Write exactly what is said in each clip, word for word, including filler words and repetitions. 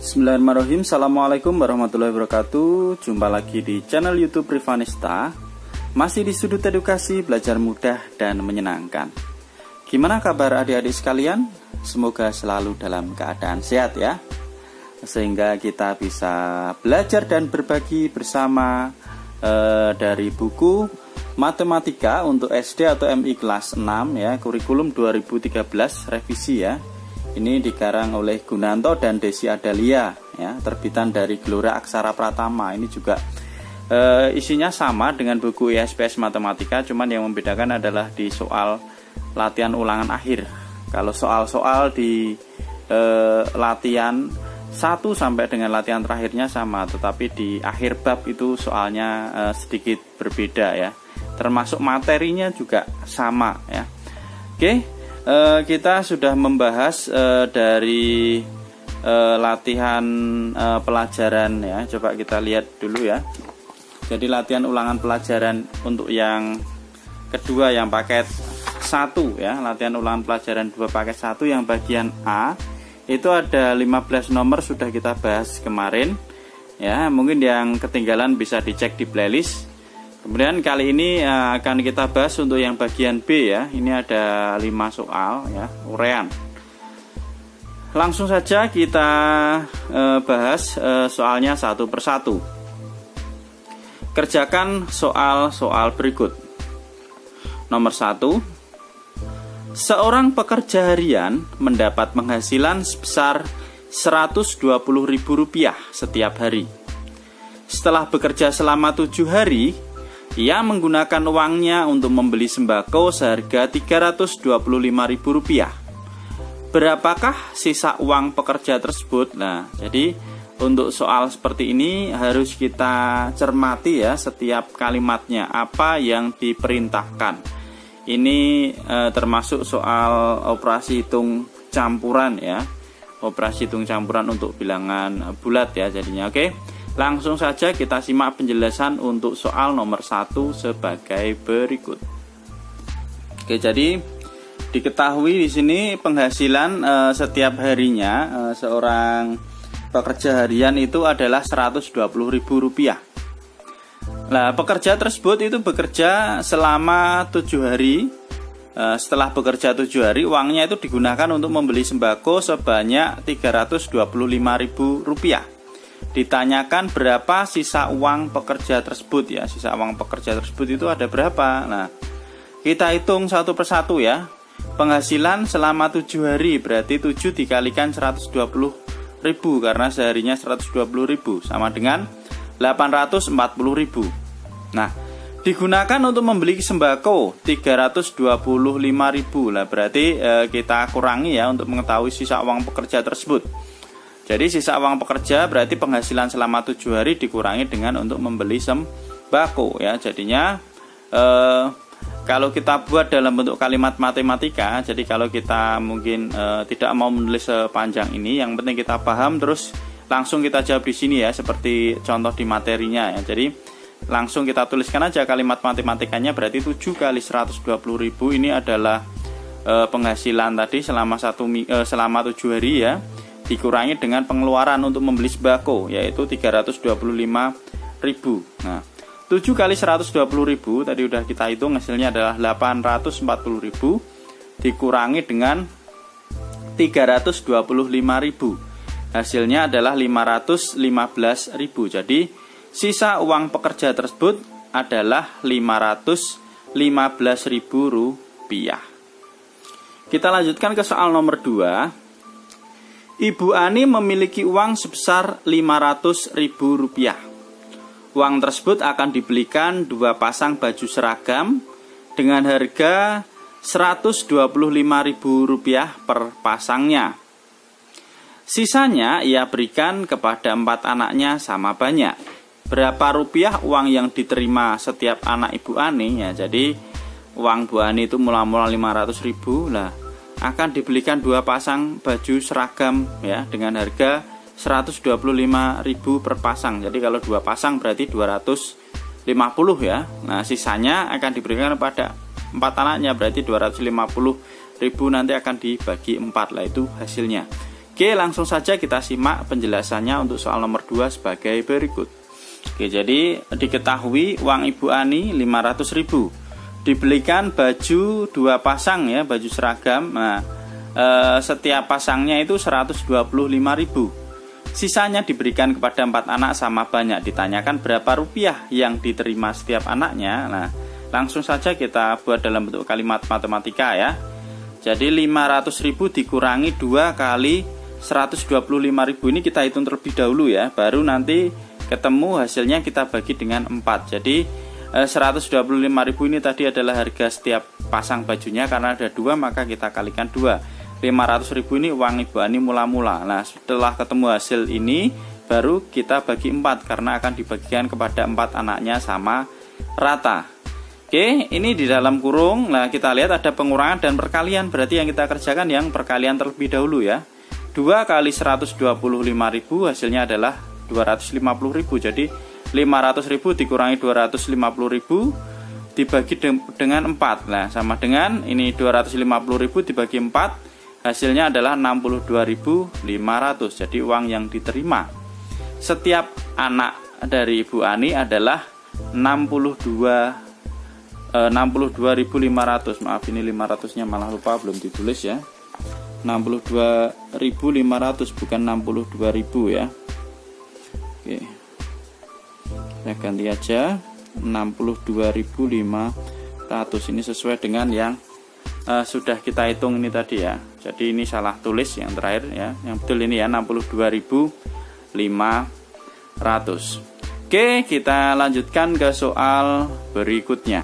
Bismillahirrahmanirrahim. Assalamualaikum warahmatullahi wabarakatuh. Jumpa lagi di channel YouTube Rivanista. Masih di sudut edukasi, belajar mudah dan menyenangkan. Gimana kabar adik-adik sekalian? Semoga selalu dalam keadaan sehat ya, sehingga kita bisa belajar dan berbagi bersama eh, dari buku Matematika untuk S D atau M I kelas enam ya, kurikulum dua ribu tiga belas revisi ya. Ini dikarang oleh Gunanto dan Desi Adalia ya, terbitan dari Gelora Aksara Pratama. Ini juga e, isinya sama dengan buku I S P S Matematika, cuman yang membedakan adalah di soal latihan ulangan akhir. Kalau soal-soal di e, latihan satu sampai dengan latihan terakhirnya sama, tetapi di akhir bab itu soalnya e, sedikit berbeda ya. Termasuk materinya juga sama ya. Oke. Uh, kita sudah membahas uh, dari uh, latihan uh, pelajaran ya. Coba kita lihat dulu ya. Jadi latihan ulangan pelajaran untuk yang kedua yang paket satu ya. Latihan ulangan pelajaran dua paket satu yang bagian A itu ada lima belas nomor, sudah kita bahas kemarin ya. Mungkin yang ketinggalan bisa dicek di playlist. Kemudian kali ini uh, akan kita bahas untuk yang bagian B ya. Ini ada lima soal ya, urean. Langsung saja kita uh, bahas uh, soalnya satu persatu. Kerjakan soal-soal berikut. Nomor satu. Seorang pekerja harian mendapat penghasilan sebesar seratus dua puluh ribu rupiah setiap hari. Setelah bekerja selama tujuh hari, ia menggunakan uangnya untuk membeli sembako seharga tiga ratus dua puluh lima ribu rupiah. Berapakah sisa uang pekerja tersebut? Nah, jadi untuk soal seperti ini harus kita cermati ya setiap kalimatnya, apa yang diperintahkan. Ini eh, termasuk soal operasi hitung campuran ya. Operasi hitung campuran untuk bilangan bulat ya jadinya. Oke. Langsung saja kita simak penjelasan untuk soal nomor satu sebagai berikut. Oke, jadi diketahui di sini penghasilan e, setiap harinya e, seorang pekerja harian itu adalah seratus dua puluh ribu rupiah. Nah, pekerja tersebut itu bekerja selama tujuh hari. E, setelah bekerja tujuh hari, uangnya itu digunakan untuk membeli sembako sebanyak tiga ratus dua puluh lima ribu rupiah. Ditanyakan berapa sisa uang pekerja tersebut ya. Sisa uang pekerja tersebut itu ada berapa? Nah, kita hitung satu persatu ya. Penghasilan selama tujuh hari berarti tujuh dikalikan seratus dua puluh ribu, karena seharinya seratus dua puluh ribu sama dengan delapan ratus empat puluh ribu. Nah, digunakan untuk membeli sembako tiga ratus dua puluh lima ribu lah, berarti eh, kita kurangi ya untuk mengetahui sisa uang pekerja tersebut. Jadi sisa uang pekerja berarti penghasilan selama tujuh hari dikurangi dengan untuk membeli sembako ya. Jadinya eh, kalau kita buat dalam bentuk kalimat matematika, jadi kalau kita mungkin eh, tidak mau menulis sepanjang ini, yang penting kita paham terus langsung kita jawab di sini ya, seperti contoh di materinya ya. Jadi langsung kita tuliskan aja kalimat matematikanya, berarti tujuh kali seratus dua puluh ribu ini adalah eh, penghasilan tadi selama satu eh, selama tujuh hari ya, dikurangi dengan pengeluaran untuk membeli sembako yaitu tiga ratus dua puluh lima ribu. Nah, tujuh kali seratus dua puluh ribu tadi udah kita hitung, hasilnya adalah delapan ratus empat puluh ribu dikurangi dengan tiga ratus dua puluh lima ribu. Hasilnya adalah lima ratus lima belas ribu. Jadi sisa uang pekerja tersebut adalah lima ratus lima belas ribu rupiah. Kita lanjutkan ke soal nomor dua. Ibu Ani memiliki uang sebesar lima ratus ribu rupiah. Uang tersebut akan dibelikan dua pasang baju seragam dengan harga seratus dua puluh lima ribu rupiah per pasangnya. Sisanya ia berikan kepada empat anaknya sama banyak. Berapa rupiah uang yang diterima setiap anak Ibu Ani ya? Jadi uang Bu Ani itu mula-mula lima ratus ribu lah, akan dibelikan dua pasang baju seragam ya dengan harga seratus dua puluh lima ribu per pasang. Jadi kalau dua pasang berarti dua ratus lima puluh ya. Nah, sisanya akan diberikan kepada empat anaknya, berarti dua ratus lima puluh ribu nanti akan dibagi empat lah, itu hasilnya. Oke, langsung saja kita simak penjelasannya untuk soal nomor dua sebagai berikut. Oke, jadi diketahui uang Ibu Ani lima ratus ribu. Dibelikan baju dua pasang ya, baju seragam. Nah, e, setiap pasangnya itu seratus dua puluh lima ribu. Sisanya diberikan kepada empat anak sama banyak. Ditanyakan berapa rupiah yang diterima setiap anaknya. Nah, langsung saja kita buat dalam bentuk kalimat matematika ya. Jadi lima ratus ribu dikurangi dua kali seratus dua puluh lima ribu, ini kita hitung terlebih dahulu ya. Baru nanti ketemu hasilnya kita bagi dengan empat. Jadi eh, seratus dua puluh lima ribu ini tadi adalah harga setiap pasang bajunya. Karena ada dua maka kita kalikan dua. Lima ratus ribu ini uang Ibu Ani mula-mula. Nah, setelah ketemu hasil ini baru kita bagi empat, karena akan dibagikan kepada empat anaknya sama rata. Oke, ini di dalam kurung. Nah, kita lihat ada pengurangan dan perkalian. Berarti yang kita kerjakan yang perkalian terlebih dahulu ya. Dua kali seratus dua puluh lima ribu hasilnya adalah dua ratus lima puluh ribu. Jadi lima ratus ribu dikurangi dua ratus lima puluh ribu dibagi de dengan empat. Nah, sama dengan ini dua ratus lima puluh ribu dibagi empat, hasilnya adalah enam puluh dua ribu lima ratus. Jadi uang yang diterima setiap anak dari Ibu Ani adalah enam puluh dua ribu lima ratus. Maaf, ini lima ratus-nya malah lupa, belum ditulis ya. enam puluh dua ribu lima ratus bukan enam puluh dua ribu ya. Oke, saya ganti aja enam puluh dua ribu lima ratus. Ini sesuai dengan yang uh, sudah kita hitung ini tadi ya. Jadi ini salah tulis yang terakhir ya. Yang betul ini ya, enam puluh dua ribu lima ratus. Oke, kita lanjutkan ke soal berikutnya.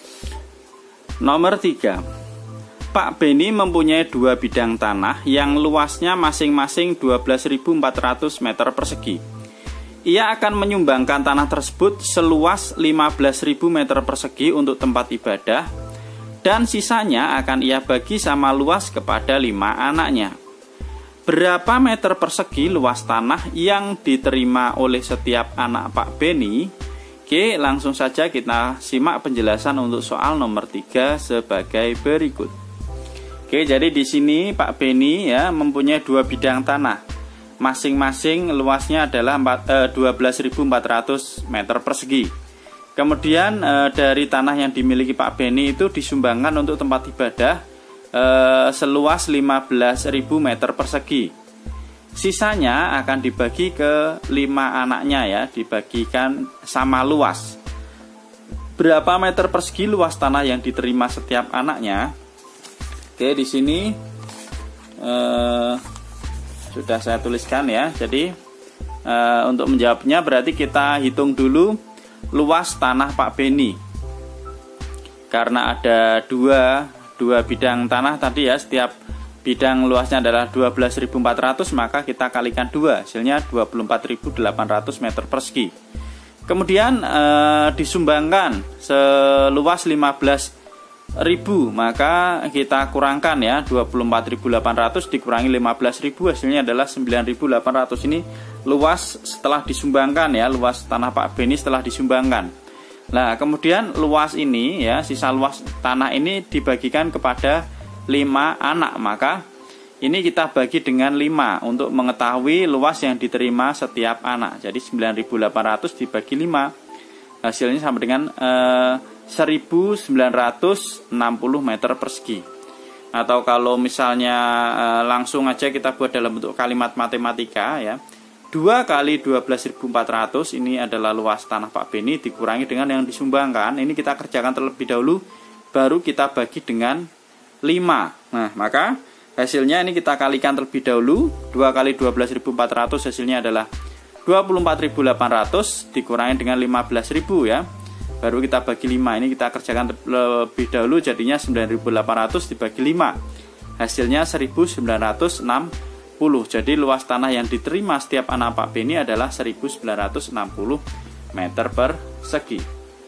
Nomor tiga. Pak Beni mempunyai dua bidang tanah yang luasnya masing-masing dua belas ribu empat ratus meter persegi. Ia akan menyumbangkan tanah tersebut seluas lima belas ribu meter persegi untuk tempat ibadah, dan sisanya akan ia bagi sama luas kepada lima anaknya. Berapa meter persegi luas tanah yang diterima oleh setiap anak Pak Beni? Oke, langsung saja kita simak penjelasan untuk soal nomor tiga sebagai berikut. Oke, jadi di sini Pak Beni ya mempunyai dua bidang tanah. Masing-masing luasnya adalah dua belas ribu empat ratus meter persegi. Kemudian e, dari tanah yang dimiliki Pak Beni itu disumbangkan untuk tempat ibadah e, seluas lima belas ribu meter persegi. Sisanya akan dibagi ke lima anaknya ya, dibagikan sama luas. Berapa meter persegi luas tanah yang diterima setiap anaknya? Oke, di sini eh, sudah saya tuliskan ya. Jadi eh, untuk menjawabnya berarti kita hitung dulu luas tanah Pak Beni. Karena ada dua dua bidang tanah tadi ya, setiap bidang luasnya adalah dua belas ribu empat ratus, maka kita kalikan dua, hasilnya dua puluh empat ribu delapan ratus meter persegi. Kemudian eh, disumbangkan seluas lima belas ribu, maka kita kurangkan ya, dua puluh empat ribu delapan ratus dikurangi lima belas ribu, hasilnya adalah sembilan ribu delapan ratus. Ini luas setelah disumbangkan ya, luas tanah Pak Beni setelah disumbangkan. Nah, kemudian luas ini ya, sisa luas tanah ini dibagikan kepada lima anak, maka ini kita bagi dengan lima untuk mengetahui luas yang diterima setiap anak. Jadi sembilan ribu delapan ratus dibagi lima, hasilnya sama dengan eh, seribu sembilan ratus enam puluh meter persegi. Atau kalau misalnya e, langsung aja kita buat dalam bentuk kalimat matematika ya, dua kali dua belas ribu empat ratus ini adalah luas tanah Pak Beni dikurangi dengan yang disumbangkan. Ini kita kerjakan terlebih dahulu, baru kita bagi dengan lima. Nah, maka hasilnya ini kita kalikan terlebih dahulu. Dua kali dua belas ribu empat ratus hasilnya adalah dua puluh empat ribu delapan ratus dikurangi dengan lima belas ribu ya, baru kita bagi lima. Ini kita kerjakan lebih dahulu, jadinya sembilan ribu delapan ratus dibagi lima, hasilnya seribu sembilan ratus enam puluh. Jadi luas tanah yang diterima setiap anak Pak Beni adalah seribu sembilan ratus enam puluh meter persegi.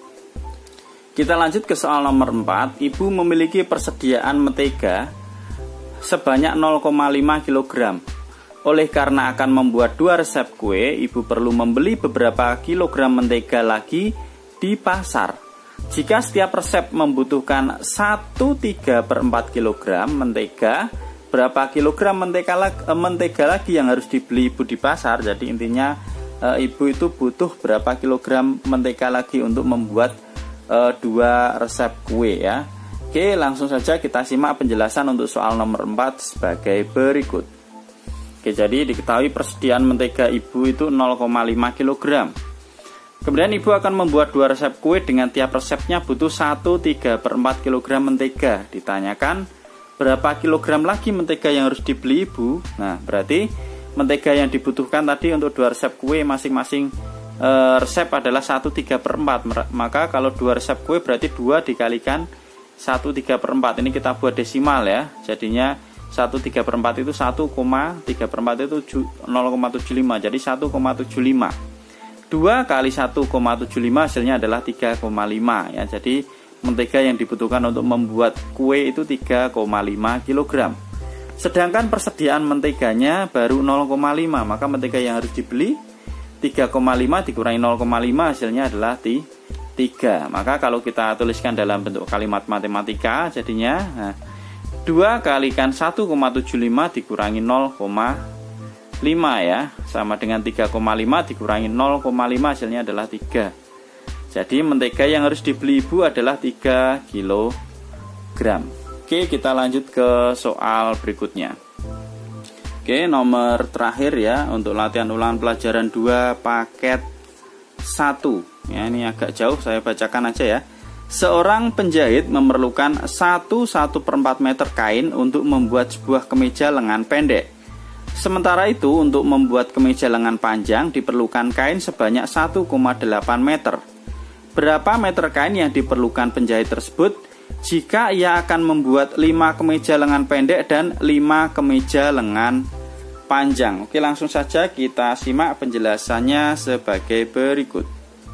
Kita lanjut ke soal nomor empat. Ibu memiliki persediaan mentega sebanyak nol koma lima kilogram. Oleh karena akan membuat dua resep kue, ibu perlu membeli beberapa kilogram mentega lagi di pasar. Jika setiap resep membutuhkan satu tiga per empat kilogram mentega, berapa kilogram mentega lagi, mentega lagi yang harus dibeli ibu di pasar. Jadi intinya e, ibu itu butuh berapa kilogram mentega lagi untuk membuat e, dua resep kue ya. Oke, langsung saja kita simak penjelasan untuk soal nomor empat sebagai berikut. Oke, jadi diketahui persediaan mentega ibu itu nol koma lima kilogram. Kemudian ibu akan membuat dua resep kue dengan tiap resepnya butuh satu koma tiga per empat kilogram mentega. Ditanyakan berapa kilogram lagi mentega yang harus dibeli ibu. Nah, berarti mentega yang dibutuhkan tadi untuk dua resep kue masing-masing e, resep adalah satu koma tiga per empat. Maka kalau dua resep kue berarti dua dikalikan satu koma tiga per empat. Ini kita buat desimal ya. Jadinya satu koma tiga per empat itu satu koma tiga per empat itu nol koma tujuh lima. Jadi satu koma tujuh lima. dua kali satu koma tujuh lima hasilnya adalah tiga koma lima ya. Jadi mentega yang dibutuhkan untuk membuat kue itu tiga koma lima kilogram. Sedangkan persediaan menteganya baru nol koma lima, maka mentega yang harus dibeli tiga koma lima dikurangi nol koma lima hasilnya adalah tiga. Maka kalau kita tuliskan dalam bentuk kalimat matematika jadinya nah, dua kalikan satu koma tujuh lima dikurangi nol koma lima ya, sama dengan tiga koma lima dikurangi nol koma lima hasilnya adalah tiga. Jadi mentega yang harus dibeli ibu adalah tiga kilogram. Oke, kita lanjut ke soal berikutnya. Oke, nomor terakhir ya untuk latihan ulangan pelajaran dua paket satu. Ya, ini agak jauh, saya bacakan aja ya. Seorang penjahit memerlukan satu koma satu per empat meter kain untuk membuat sebuah kemeja lengan pendek. Sementara itu untuk membuat kemeja lengan panjang diperlukan kain sebanyak satu koma delapan meter. Berapa meter kain yang diperlukan penjahit tersebut jika ia akan membuat lima kemeja lengan pendek dan lima kemeja lengan panjang? Oke, langsung saja kita simak penjelasannya sebagai berikut.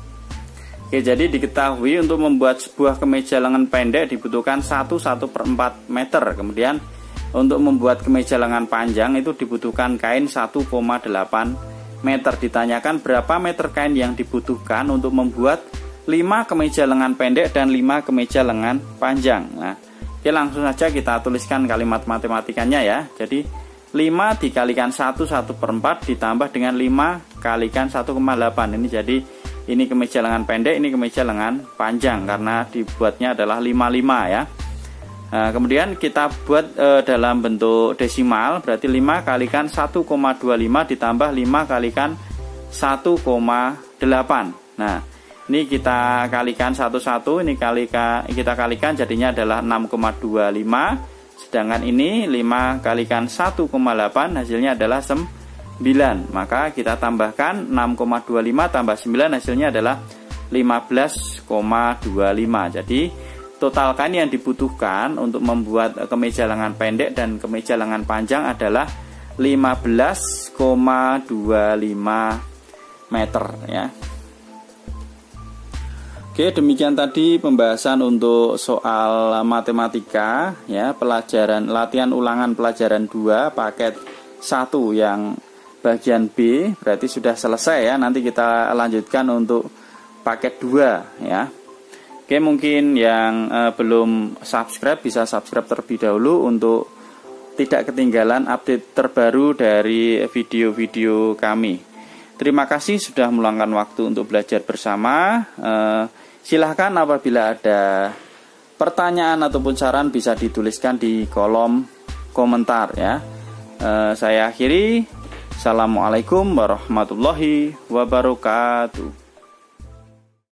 Oke, jadi diketahui untuk membuat sebuah kemeja lengan pendek dibutuhkan satu koma satu per empat meter. Kemudian untuk membuat kemeja lengan panjang itu dibutuhkan kain satu koma delapan meter. Ditanyakan berapa meter kain yang dibutuhkan untuk membuat lima kemeja lengan pendek dan lima kemeja lengan panjang. Nah, oke, langsung saja kita tuliskan kalimat matematikanya ya. Jadi lima dikalikan satu, satu per empat ditambah dengan lima kalikan satu koma delapan. Ini jadi ini kemeja lengan pendek, ini kemeja lengan panjang karena dibuatnya adalah lima puluh lima ya. Nah, kemudian kita buat e, dalam bentuk desimal, berarti lima kalikan satu koma dua lima ditambah lima kalikan satu koma delapan. Nah, ini kita kalikan satu satu, ini kalika, kita kalikan jadinya adalah enam koma dua lima. Sedangkan ini lima kalikan satu koma delapan hasilnya adalah sembilan. Maka kita tambahkan enam koma dua lima tambah sembilan hasilnya adalah lima belas koma dua lima. Jadi total kain yang dibutuhkan untuk membuat kemeja lengan pendek dan kemeja lengan panjang adalah lima belas koma dua lima meter ya. Oke, demikian tadi pembahasan untuk soal matematika ya, pelajaran latihan ulangan pelajaran dua paket satu yang bagian B berarti sudah selesai ya. Nanti kita lanjutkan untuk paket dua ya. Oke, mungkin yang eh, belum subscribe bisa subscribe terlebih dahulu untuk tidak ketinggalan update terbaru dari video-video kami. Terima kasih sudah meluangkan waktu untuk belajar bersama. Eh, silahkan apabila ada pertanyaan ataupun saran bisa dituliskan di kolom komentar ya. Eh, saya akhiri. Assalamualaikum warahmatullahi wabarakatuh.